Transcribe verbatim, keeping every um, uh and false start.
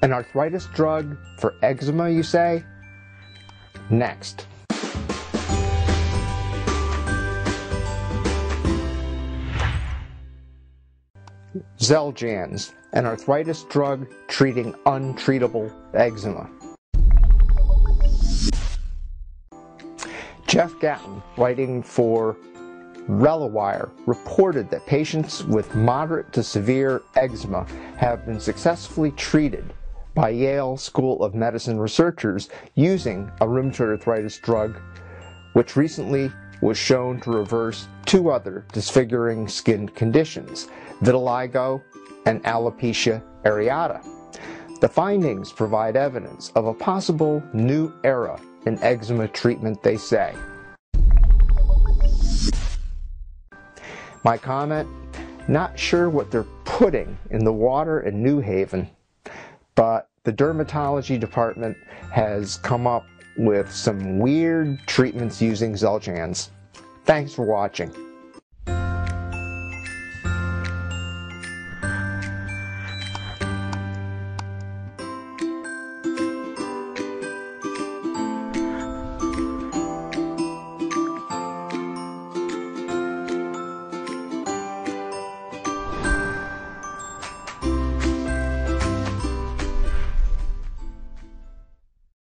An arthritis drug for eczema, you say? Next. Xeljanz, an arthritis drug treating untreatable eczema. Jeff Gatlin, writing for Reliawire, reported that patients with moderate to severe eczema have been successfully treated by Yale School of Medicine researchers using a rheumatoid arthritis drug, which recently was shown to reverse two other disfiguring skin conditions, vitiligo and alopecia areata. The findings provide evidence of a possible new era in eczema treatment, they say. My comment, not sure what they're putting in the water in New Haven, but the dermatology department has come up with some weird treatments using Xeljanz. Thanks for watching.